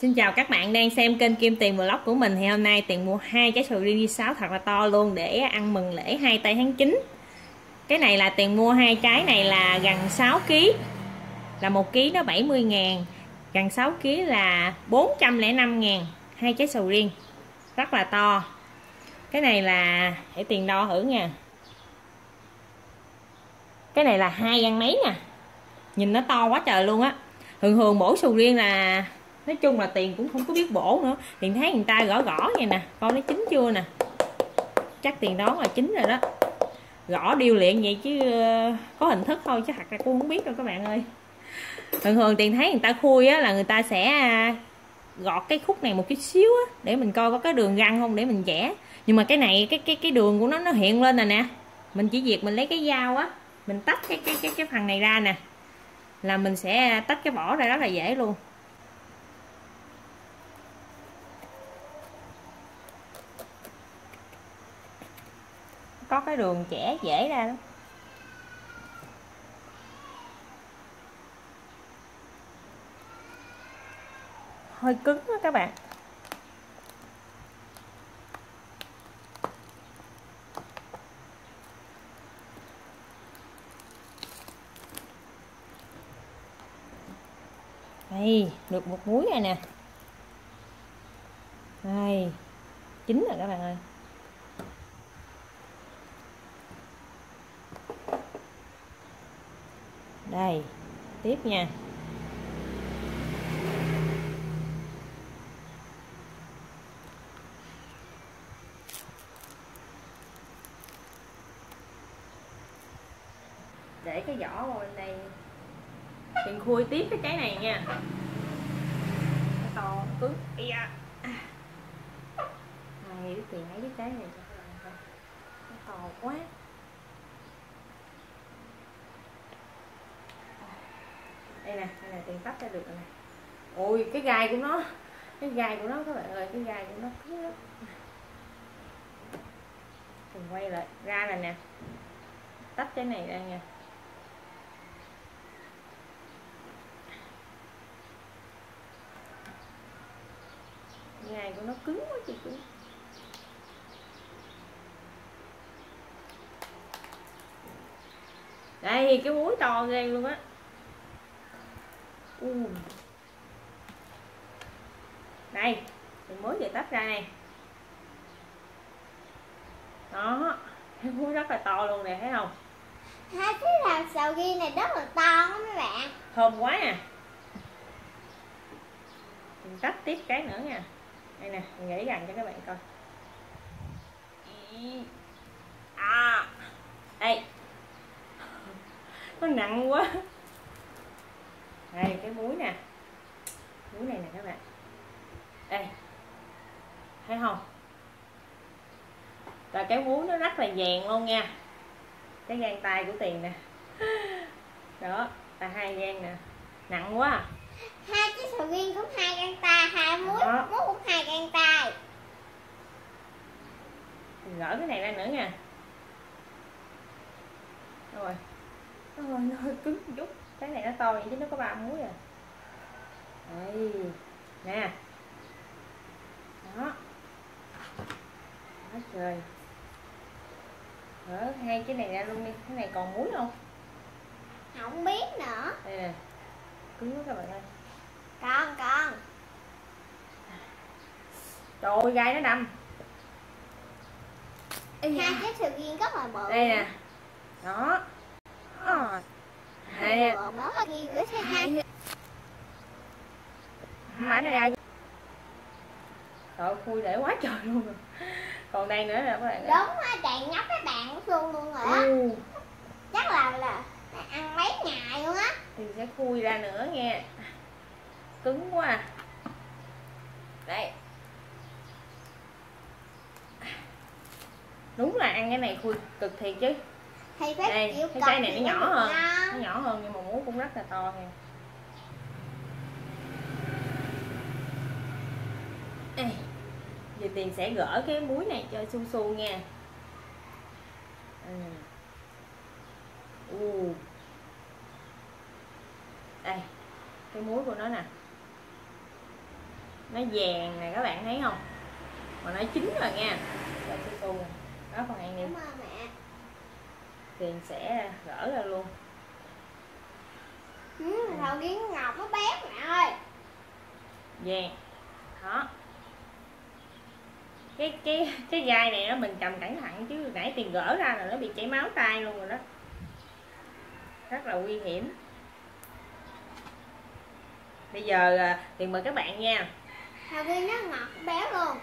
Xin chào các bạn đang xem kênh Kim Tiền Vlog của mình. Thì hôm nay Tiền mua 2 trái sầu riêng đi sáo thật là to luôn để ăn mừng lễ 2 tây tháng 9. Cái này là Tiền mua 2 trái này là gần 6 kg. Là 1 kg nó 70.000, gần 6 kg là 405.000. 2 trái sầu riêng rất là to. Cái này là để Tiền đo thử nha. Cái này là 2 gan mấy nè. Nhìn nó to quá trời luôn á. Thường bổ sầu riêng là nói chung là Tiền cũng không có biết bổ nữa. Tiền thấy người ta gõ vậy nè, coi nó chín chưa nè. Chắc Tiền đoán là chín rồi đó. Gõ điêu luyện vậy chứ có hình thức thôi chứ thật ra cô không biết đâu các bạn ơi. Thường Tiền thấy người ta khui á là người ta sẽ gọt cái khúc này một chút xíu á để mình coi có cái đường răng không để mình vẽ. Nhưng mà cái này cái đường của nó hiện lên rồi nè. Mình chỉ việc mình lấy cái dao á, mình tách cái phần này ra nè, là mình sẽ tách cái vỏ ra rất là dễ luôn. Có cái đường chẻ dễ ra lắm. Hơi cứng đó các bạn. Đây, được một múi này nè. Đây, chín rồi các bạn ơi. Đây, tiếp nha. Để cái vỏ vào bên đây. Tiền khui tiếp cái trái này nha. Cái to cứng. Này, Tiền lấy cái trái này cho các bạn coi. Nó to quá. Đây nè, Tiền tách ra được rồi nè. Ôi cái gai của nó các bạn ơi, cái gai của nó cứng lắm. Tiền quay lại ra này nè, tách cái này ra nha. Gai của nó cứng quá chị cứng. Đây cái múi to ghê luôn á. Đây mình mới vừa tách ra này. Đó, cái múi rất là to luôn nè, thấy không? Hai cái làm sầu riêng này rất là to đó mấy bạn. Thơm quá nè. Mình tách tiếp cái nữa nha. Đây nè, mình gãy gần cho các bạn coi. Đây. Nó nặng quá. Đây cái múi nè. Múi này nè các bạn. Đây. Thấy không? Và cái múi nó rất là vàng luôn nha. Cái gang tay của Tiền nè. Đó, là 2 gang nè. Nặng quá à. Hai cái sầu riêng cũng 2 gang tay, hai múi cũng 2 gang tay. Mình gỡ cái này ra nữa nha. Rồi. Nó hơi cứng một chút. Cái này nó to vậy chứ nó có 3 múi à. Đây. Nè. Đó. Đó trời. Gỡ 2 cái này ra luôn đi. Cái này còn múi không? Không biết nữa. Đây nè. Cứng quá các bạn ơi. Con. Trời ơi, gai nó đâm. Hai cái sầu riêng rất là bự. Đây nè. Đó. Đây nè. Mãi này ra. Trời, khui để quá trời luôn rồi. Còn đây nữa nè các bạn. Đúng á, Tràn nhóc các bạn cũng xuông luôn rồi á. Chắc là ăn mấy ngày luôn á. Thì sẽ khui ra nữa nha. Cứng quá à. Đây. Đúng là ăn cái này khui cực thiệt chứ. Thì đây, cái trái này nó nhỏ hơn. Nó nhỏ hơn nhưng mà múi cũng rất là to nha. Giờ Tiền sẽ gỡ cái múi này cho su su nha. Đây, cái múi của nó nè. nó vàng nè các bạn thấy không, mà nó chín rồi nha. Đây sư cô nè, đó con ăn đi. Cảm ơn mẹ. Tiền sẽ gỡ ra luôn. Sầu riêng ngọt nó béo mẹ ơi. Vàng đó, cái gai này nó mình cầm cẩn thận chứ nãy Tiền gỡ ra là nó bị chảy máu tay luôn rồi đó, rất là nguy hiểm. Bây giờ Tiền mời các bạn nha. Sầu riêng nó ngọt béo luôn.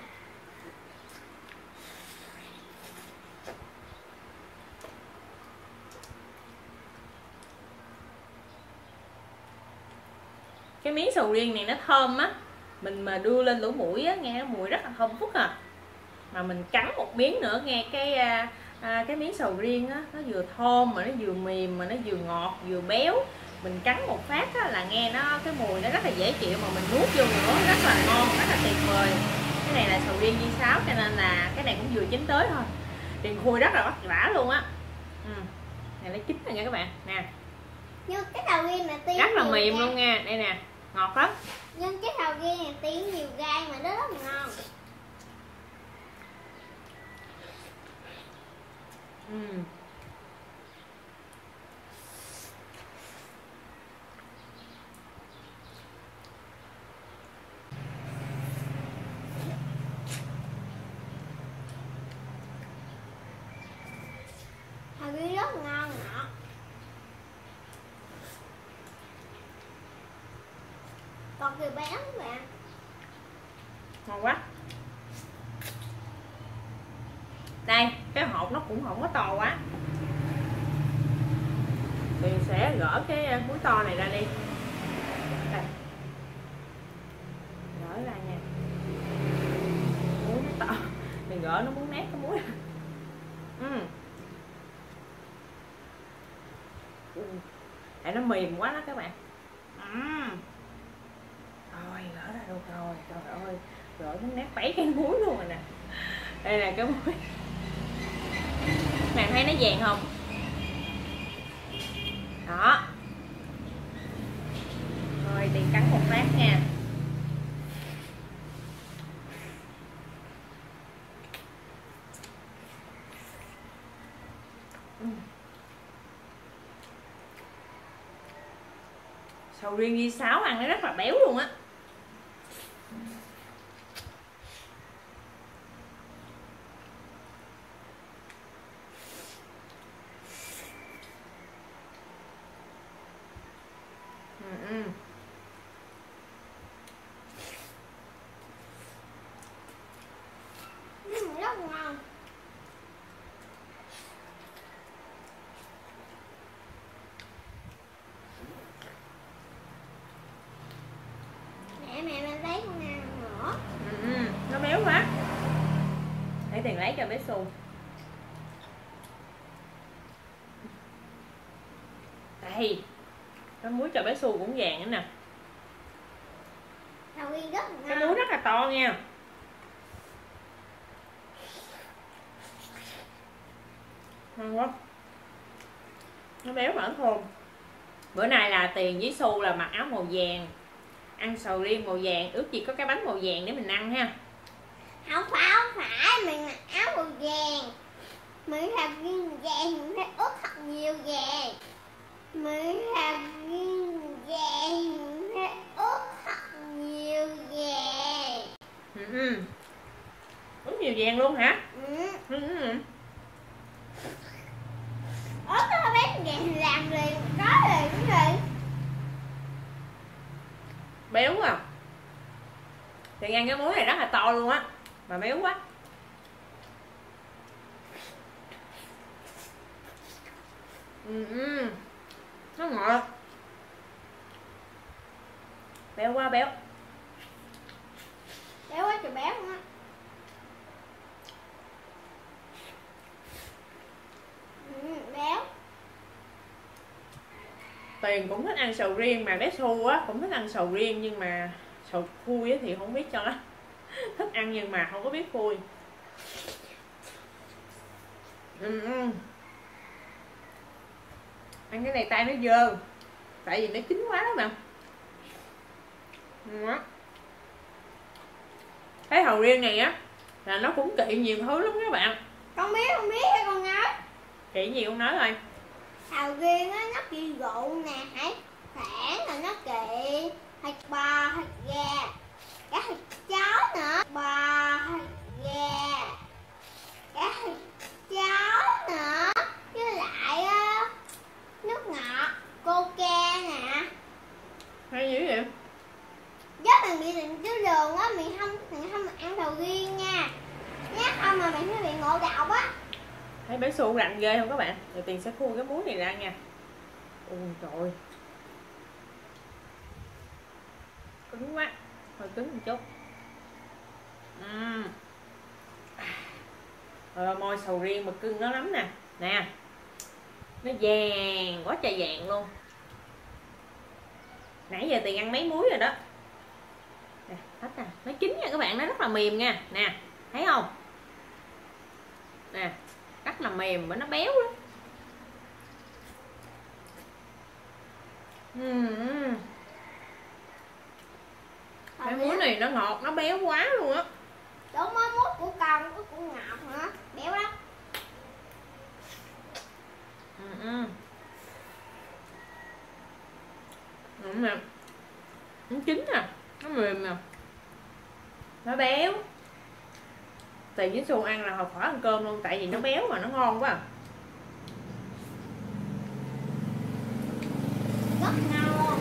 Cái miếng sầu riêng này nó thơm á, mình mà đưa lên lỗ mũi á nghe nó mùi rất là thơm phức à. Mà mình cắn một miếng nữa nghe cái miếng sầu riêng á, nó vừa thơm mà nó vừa mềm mà nó vừa ngọt vừa béo. Mình cắn một phát á, là nghe nó cái mùi nó rất là dễ chịu, mà mình nuốt vô nữa rất là ngon, rất là tuyệt vời. Cái này là sầu riêng Di Sáu cho nên là cái này cũng vừa chín tới thôi. Tiền khui rất là bắt vả luôn á. Này nó chín rồi nha các bạn nè. Nhưng cái sầu riêng này tiếng Rất là mềm gai. luôn nha, đây nè, ngọt lắm. Nhưng cái sầu riêng này tiếng nhiều gai mà nó rất là ngon. Sầu riêng rất ngon ngọt. Còn kiểu béo các bạn. Ngon quá. Đây, cái hộp nó cũng không có to quá. Tiền sẽ gỡ cái muối to này ra đi. Đây. Gỡ ra nha. Muối nó to. Mình gỡ nó muốn nát cái muối. Tại nó mềm quá đó các bạn. Rồi gỡ ra luôn rồi. Trời ơi, gỡ muốn nát 7 cái muối luôn rồi nè. Đây là cái muối. Bạn thấy nó vàng không? Đó. Rồi Tiền cắn một phát nha. Sầu riêng Di Sáu ăn nó rất là béo luôn á. Rất ngon. Mẹ lấy con nào nữa. Nó béo quá. Để Tiền lấy cho bé Xu. Đây, cái muối cho bé Xu cũng vàng nữa nè. Sầu riêng rất ngon. Cái muối rất là to nha. Ngon quá. Nó béo mà nó thơm. Bữa nay là Tiền với Xu là mặc áo màu vàng, ăn sầu riêng màu vàng, ước gì có cái bánh màu vàng để mình ăn ha. Không phải mình mặc áo màu vàng. Mình làm riêng vàng mình phải ướp thật nhiều vàng. Mình làm riêng vàng mình phải ướp thật nhiều vàng. Ướp nhiều vàng luôn hả? Ướp nó bán vàng thì làm liền, có liền cũng liền. Béo à. Tiền ăn cái muối này rất là to luôn á, mà béo quá. Nó ngọt. Béo quá béo. Béo quá trời béo luôn á. Béo. Tiền cũng thích ăn sầu riêng, mà bé Xu á cũng thích ăn sầu riêng, nhưng mà sầu khui á thì không biết cho lắm. Thích ăn nhưng mà không có biết khui. Ăn cái này tay nó dơ, tại vì nó chín quá đó mà. Ngon quá. Cái sầu riêng này á là nó cũng kỵ nhiều thứ lắm các bạn. Con biết hay con nói. Kỵ gì con nói rồi. Sầu riêng á nó kỵ rượu nè, hải sản là nó kỵ thịt bò, thịt gà, cả thịt chó nữa, bò, thịt gà, cả thịt chó nữa, với lại nước ngọt, coca nè. Hay dữ vậy? Nếu mình bị bệnh tiểu đường á, mình không ăn sầu riêng nha. Nhá, không mà mình sẽ bị ngộ độc á. Thấy bé Xu rành ghê không các bạn? Rồi Tiền sẽ khui cái muối này ra nha. Ôi trời, cứng quá, hơi cứng một chút. Rồi môi sầu riêng mà cưng nó lắm nè. Nè, nó vàng quá trời vàng luôn. Nãy giờ Tiền ăn mấy muối rồi đó. Nè, hết nè, nó chín nha các bạn, nó rất là mềm nha. Nè, thấy không? Nè, rất là mềm và nó béo lắm. Cái muối này nó ngọt, nó béo quá luôn á. Đúng á, muối của con cũng ngọt nữa, béo lắm. Đúng nè, nó chín nè, nó mềm nè, nó béo. Tiền với Xu ăn là hồi khỏi ăn cơm luôn, tại vì nó béo mà nó ngon quá. Rất ngon luôn.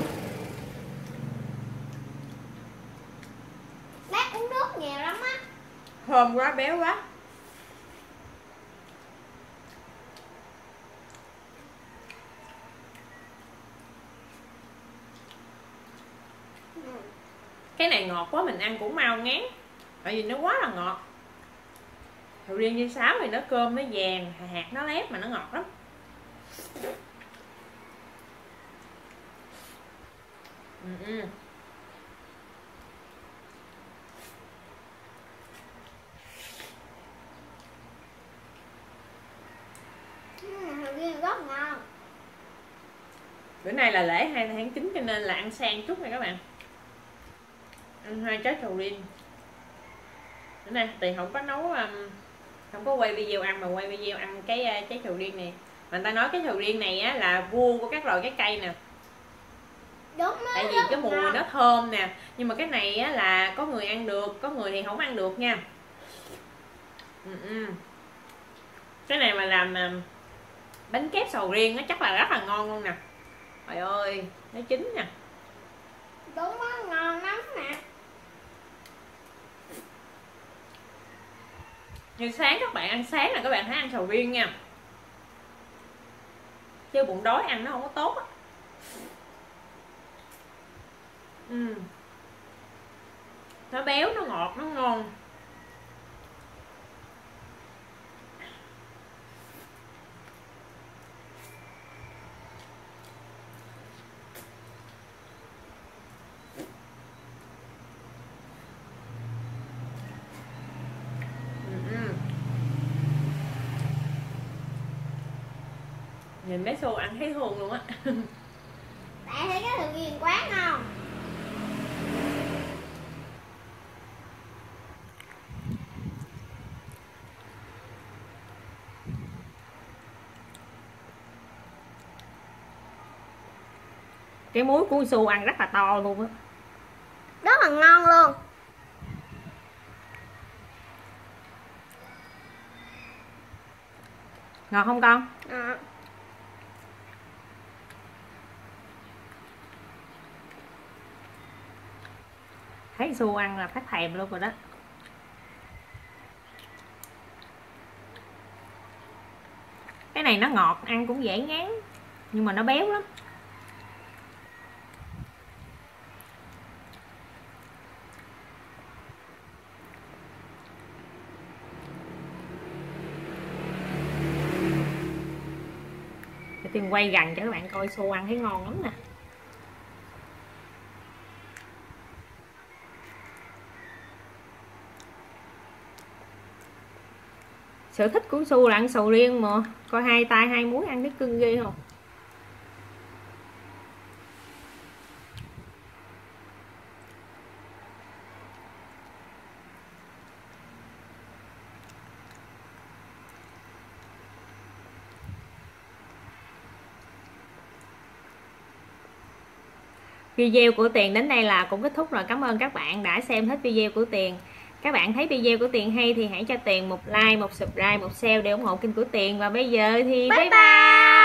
Bác uống nước nhiều lắm á. Thơm quá, béo quá. Cái này ngọt quá mình ăn cũng mau ngán, tại vì nó quá là ngọt. Sầu riêng với sáo thì nó cơm nó vàng, hạt nó lép mà nó ngọt lắm. Sầu riêng rất ngon. Bữa nay là lễ 2/9 cho nên là ăn sang chút nha các bạn. Ăn 2 trái sầu riêng. Bữa nay Tiền không có nấu, không có quay video ăn mà quay video ăn cái trái sầu riêng này. Mà người ta nói cái sầu riêng này á là vua của các loại trái cây nè. Đúng á. Tại vì cái mùi nó thơm nè. Nhưng mà cái này á là có người ăn được, có người thì không ăn được nha. Cái này mà làm bánh kép sầu riêng nó chắc là rất là ngon luôn nè. Trời ơi, nó chín nè. Đúng á, ngon lắm nè. Như sáng các bạn ăn sáng là các bạn hãy ăn sầu riêng nha. Chứ bụng đói ăn nó không có tốt á. Nó béo, nó ngọt, nó ngon. Nhìn bé Xu ăn thấy thương luôn á. Tại thấy cái sầu riêng quá ngon. Cái muối của Xu ăn rất là to luôn á. Rất là ngon luôn. Ngọt không con? Thấy Xu ăn là phát thèm luôn rồi đó. Cái này nó ngọt, ăn cũng dễ ngán, nhưng mà nó béo lắm. Để Tiên quay gần cho các bạn coi Xu ăn thấy ngon lắm nè. Sở thích của Xu là ăn sầu riêng mà. Coi hai tay hai muối ăn thấy cưng ghê không? Video của Tiền đến đây là cũng kết thúc rồi. Cảm ơn các bạn đã xem hết video của Tiền. Các bạn thấy video của Tiền hay thì hãy cho Tiền một like, một subscribe, một share để ủng hộ kênh của Tiền. Và bây giờ thì bye bye.